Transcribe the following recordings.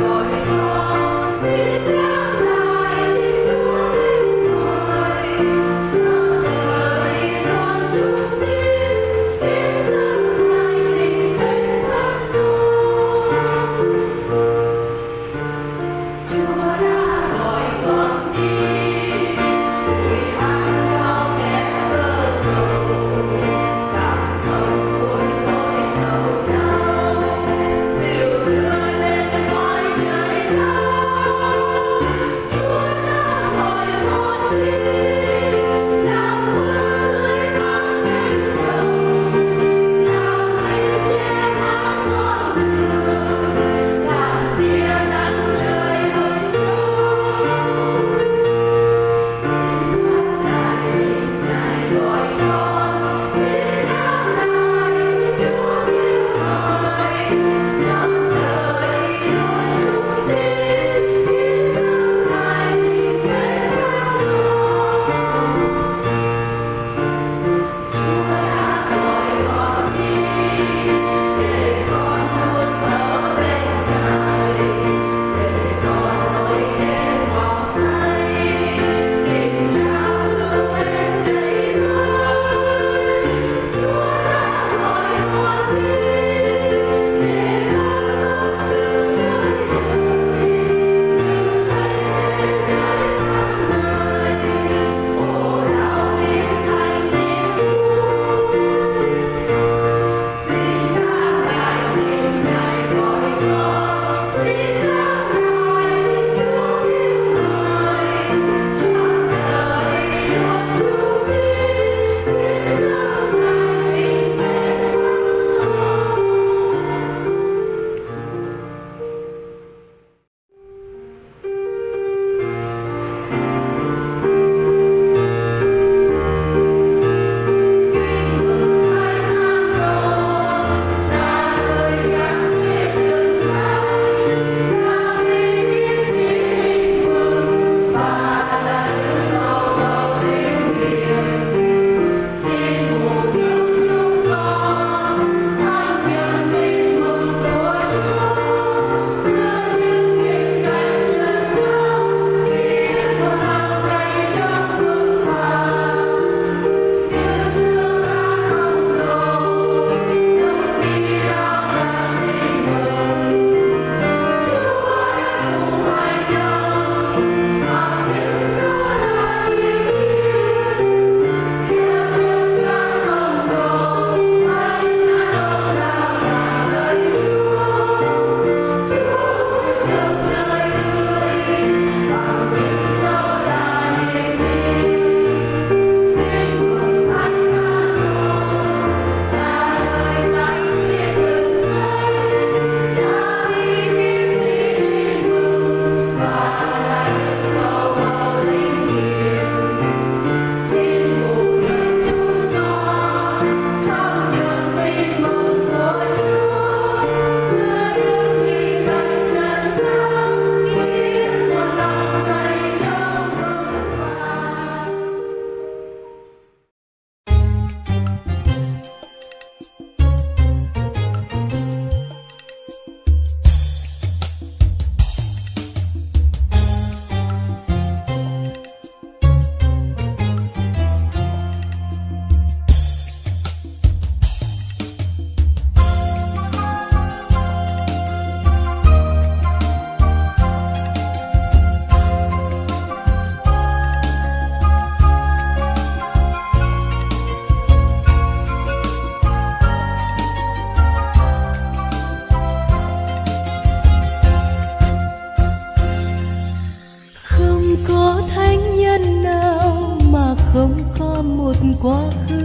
quá khứ,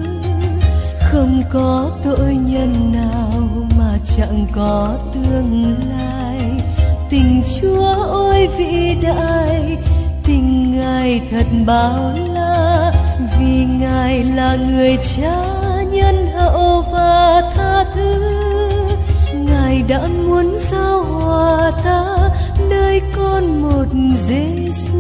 không có tội nhân nào mà chẳng có tương lai. Tình Chúa ôi vĩ đại, tình Ngài thật bao la, vì Ngài là người cha nhân hậu và tha thứ. Ngài đã muốn giao hòa ta nơi con một Giêsu.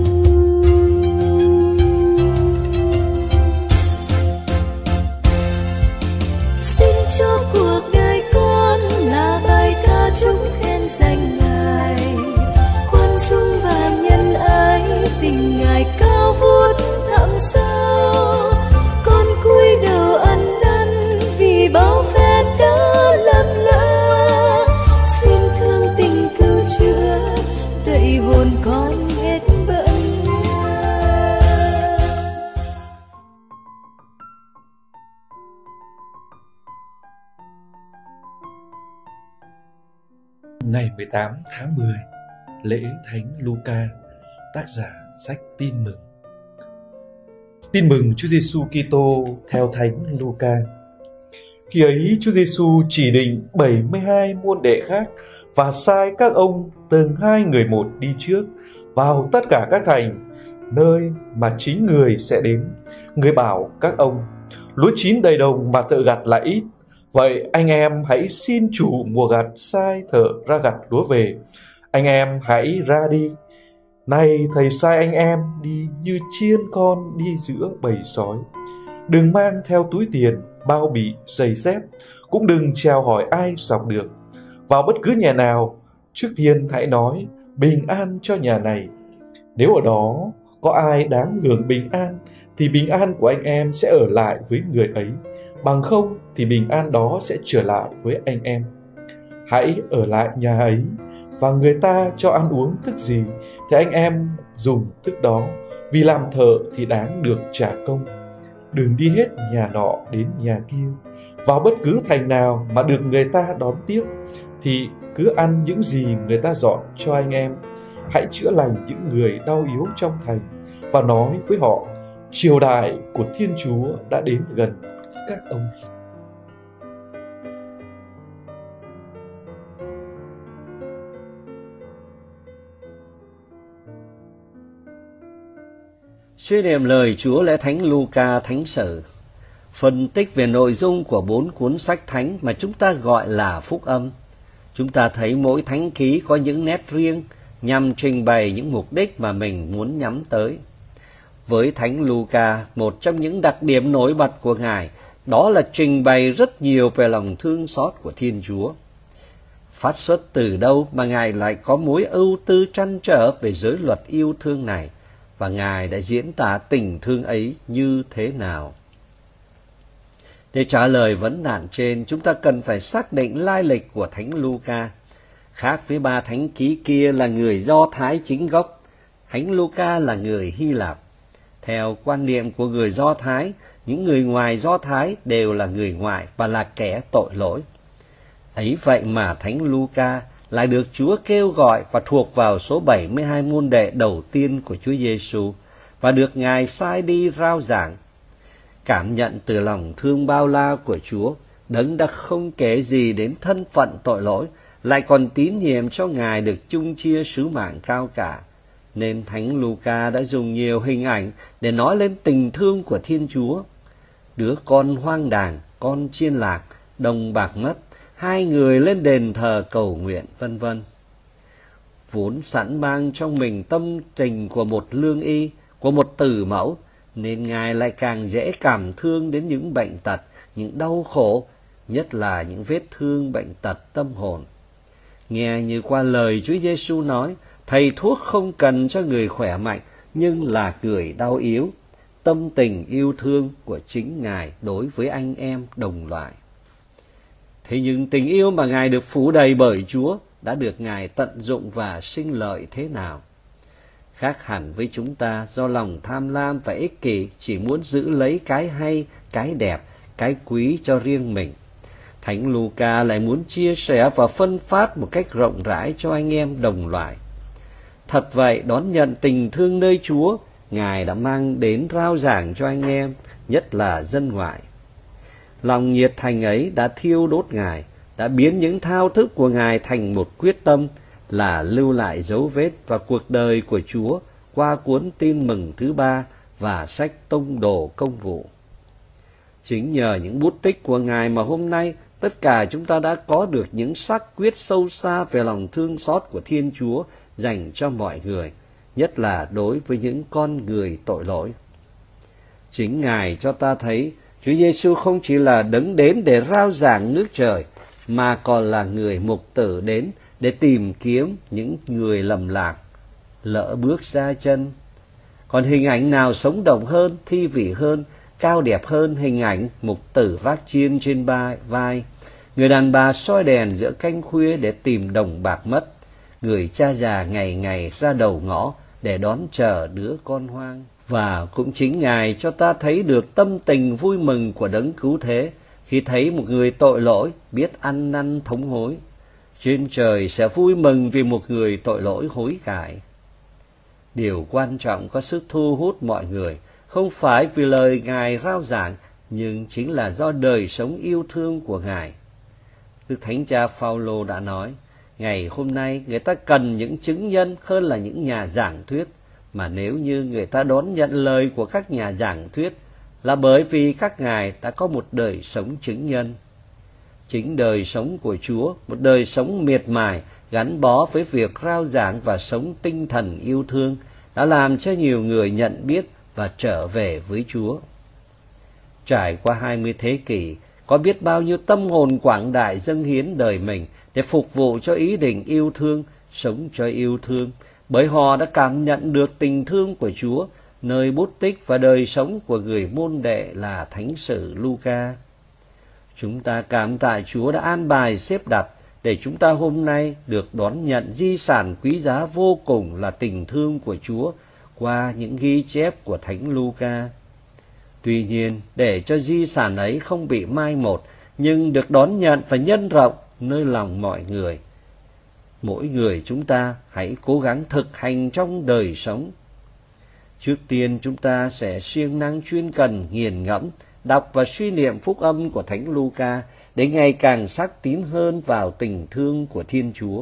Xin cho cuộc đời con là bài ca chúc khen danh Ngài, 18 tháng 10, lễ Thánh Luca, tác giả sách Tin Mừng. Tin mừng Chúa Giêsu Kitô theo Thánh Luca. Khi ấy Chúa Giêsu chỉ định 72 môn đệ khác và sai các ông từng 2 người một đi trước vào tất cả các thành, nơi mà chính người sẽ đến. Người bảo các ông: lúa chín đầy đồng mà thợ gặt lại ít. Vậy anh em hãy xin chủ mùa gặt sai thợ ra gặt lúa về. Anh em hãy ra đi. Này thầy sai anh em đi như chiên con đi giữa bầy sói. Đừng mang theo túi tiền, bao bì, giày dép, cũng đừng chào hỏi ai dọc đường. Vào bất cứ nhà nào, trước tiên hãy nói bình an cho nhà này. Nếu ở đó có ai đáng hưởng bình an, thì bình an của anh em sẽ ở lại với người ấy. Bằng không thì bình an đó sẽ trở lại với anh em. Hãy ở lại nhà ấy, và người ta cho ăn uống thức gì thì anh em dùng thức đó, vì làm thợ thì đáng được trả công. Đừng đi hết nhà nọ đến nhà kia. Vào bất cứ thành nào mà được người ta đón tiếp thì cứ ăn những gì người ta dọn cho anh em. Hãy chữa lành những người đau yếu trong thành và nói với họ: triều đại của Thiên Chúa đã đến gần các ông. Suy niệm lời Chúa lễ Thánh Luca Thánh Sử. Phân tích về nội dung của 4 cuốn sách thánh mà chúng ta gọi là phúc âm. Chúng ta thấy mỗi thánh ký có những nét riêng nhằm trình bày những mục đích mà mình muốn nhắm tới. Với Thánh Luca, một trong những đặc điểm nổi bật của Ngài đó là trình bày rất nhiều về lòng thương xót của Thiên Chúa. Phát xuất từ đâu mà Ngài lại có mối ưu tư trăn trở về giới luật yêu thương này, và Ngài đã diễn tả tình thương ấy như thế nào? Để trả lời vấn nạn trên, chúng ta cần phải xác định lai lịch của Thánh Luca. Khác với 3 thánh ký kia là người Do Thái chính gốc, Thánh Luca là người Hy Lạp. Theo quan niệm của người Do Thái, những người ngoài Do Thái đều là người ngoại và là kẻ tội lỗi. Ấy vậy mà Thánh Luca lại được Chúa kêu gọi và thuộc vào số 72 môn đệ đầu tiên của Chúa Giêsu và được Ngài sai đi rao giảng. Cảm nhận từ lòng thương bao la của Chúa, Đấng đã không kể gì đến thân phận tội lỗi, lại còn tín nhiệm cho Ngài được chung chia sứ mạng cao cả, nên Thánh Luca đã dùng nhiều hình ảnh để nói lên tình thương của Thiên Chúa. Đứa con hoang đàng, con chiên lạc, đồng bạc mất, 2 người lên đền thờ cầu nguyện, vân vân. Vốn sẵn mang trong mình tâm tình của một lương y, của một tử mẫu, nên Ngài lại càng dễ cảm thương đến những bệnh tật, những đau khổ, nhất là những vết thương bệnh tật tâm hồn. Nghe như qua lời Chúa Giêsu nói, thầy thuốc không cần cho người khỏe mạnh, nhưng là người đau yếu. Tâm tình yêu thương của chính Ngài đối với anh em đồng loại. Thế nhưng tình yêu mà Ngài được phủ đầy bởi Chúa đã được Ngài tận dụng và sinh lợi thế nào? Khác hẳn với chúng ta, do lòng tham lam và ích kỷ chỉ muốn giữ lấy cái hay, cái đẹp, cái quý cho riêng mình. Thánh Luca lại muốn chia sẻ và phân phát một cách rộng rãi cho anh em đồng loại. Thật vậy, đón nhận tình thương nơi Chúa, Ngài đã mang đến rao giảng cho anh em, nhất là dân ngoại. Lòng nhiệt thành ấy đã thiêu đốt Ngài, đã biến những thao thức của Ngài thành một quyết tâm là lưu lại dấu vết và cuộc đời của Chúa qua cuốn Tin Mừng thứ 3 và sách Tông Đồ Công vụ. Chính nhờ những bút tích của Ngài mà hôm nay tất cả chúng ta đã có được những xác quyết sâu xa về lòng thương xót của Thiên Chúa dành cho mọi người, nhất là đối với những con người tội lỗi. Chính Ngài cho ta thấy Chúa Giêsu không chỉ là đấng đến để rao giảng nước trời, mà còn là người mục tử đến để tìm kiếm những người lầm lạc, lỡ bước ra chân. Còn hình ảnh nào sống động hơn, thi vị hơn, cao đẹp hơn hình ảnh mục tử vác chiên trên vai, người đàn bà soi đèn giữa canh khuya để tìm đồng bạc mất, người cha già ngày ngày ra đầu ngõ để đón chờ đứa con hoang. Và cũng chính Ngài cho ta thấy được tâm tình vui mừng của đấng cứu thế khi thấy một người tội lỗi biết ăn năn thống hối. trên trời sẽ vui mừng vì một người tội lỗi hối cải. Điều quan trọng có sức thu hút mọi người, không phải vì lời Ngài rao giảng, nhưng chính là do đời sống yêu thương của Ngài. Đức Thánh Cha Phaolô đã nói, ngày hôm nay người ta cần những chứng nhân hơn là những nhà giảng thuyết, mà nếu như người ta đón nhận lời của các nhà giảng thuyết là bởi vì các ngài đã có một đời sống chứng nhân. Chính đời sống của Chúa, một đời sống miệt mài, gắn bó với việc rao giảng và sống tinh thần yêu thương, đã làm cho nhiều người nhận biết và trở về với Chúa. Trải qua 20 thế kỷ, có biết bao nhiêu tâm hồn quảng đại dâng hiến đời mình để phục vụ cho ý định yêu thương, sống cho yêu thương, bởi họ đã cảm nhận được tình thương của Chúa, nơi bút tích và đời sống của người môn đệ là Thánh sử Luca. Chúng ta cảm tạ Chúa đã an bài xếp đặt để chúng ta hôm nay được đón nhận di sản quý giá vô cùng là tình thương của Chúa qua những ghi chép của Thánh Luca. Tuy nhiên, để cho di sản ấy không bị mai một, nhưng được đón nhận và nhân rộng nơi lòng mọi người, mỗi người chúng ta hãy cố gắng thực hành trong đời sống. Trước tiên chúng ta sẽ siêng năng chuyên cần nghiền ngẫm, đọc và suy niệm phúc âm của Thánh Luca để ngày càng sắc tín hơn vào tình thương của Thiên Chúa.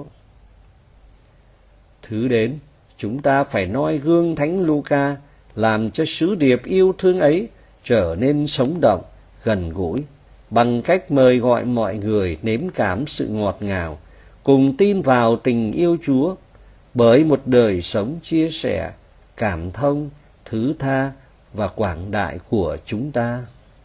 Thứ đến, chúng ta phải noi gương Thánh Luca, làm cho sứ điệp yêu thương ấy trở nên sống động, gần gũi, bằng cách mời gọi mọi người nếm cảm sự ngọt ngào, cùng tin vào tình yêu Chúa, bởi một đời sống chia sẻ, cảm thông, thứ tha và quảng đại của chúng ta.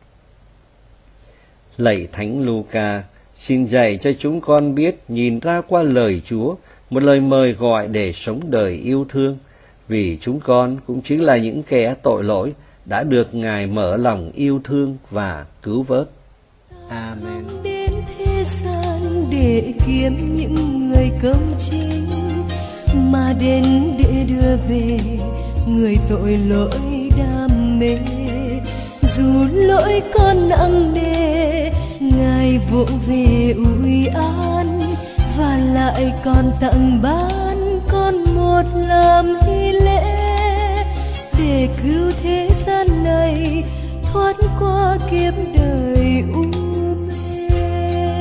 Lạy Thánh Luca, xin dạy cho chúng con biết nhìn ra qua lời Chúa, một lời mời gọi để sống đời yêu thương, vì chúng con cũng chính là những kẻ tội lỗi đã được Ngài mở lòng yêu thương và cứu vớt. Amen. Đến thế gian để kiếm những người công chính, mà đến để đưa về người tội lỗi đam mê. Dù lỗi con nặng nề, Ngài vỗ về ủi an, và lại còn tặng ban con một làm hy lễ, để cứu thế gian này thoát qua kiếp đời u mê.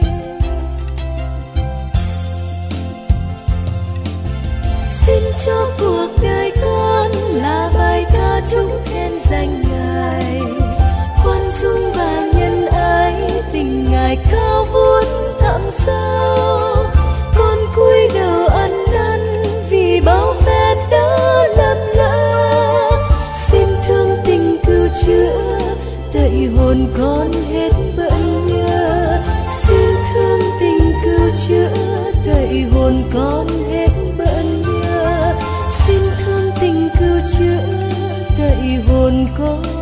Xin cho cuộc đời con là bài ca chúc khen danh Ngài, khoan dung và nhân ái, tình Ngài cao vút thẳm sâu. Con cúi đầu ăn năn vì bao phép đã lầm lỡ, xin thương tình cứu chữa tẩy hồn con hết bận nhớ. Xin thương tình cứu chữa tẩy hồn con hết bận nhớ. Xin thương tình cứu chữa tẩy hồn con